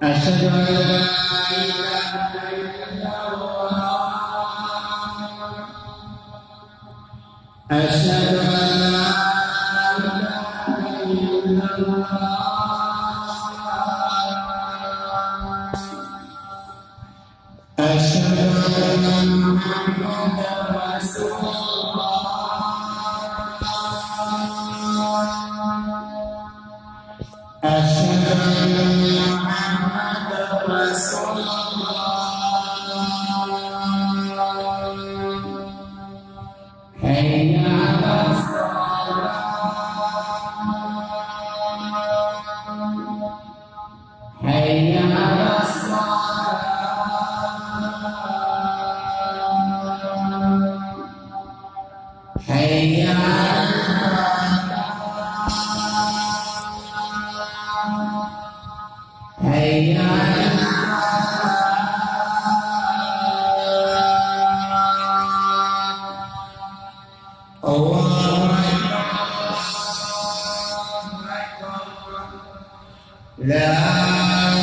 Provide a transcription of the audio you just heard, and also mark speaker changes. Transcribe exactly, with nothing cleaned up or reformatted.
Speaker 1: أشهد أن لا إله إلا الله أشهد أن لا إله إلا الله أشهد أن محمدا رسول الله أشهد أن محمدا رسول الله حي على الصلاة حي على الصلاة حي على حي على الله أكبر لا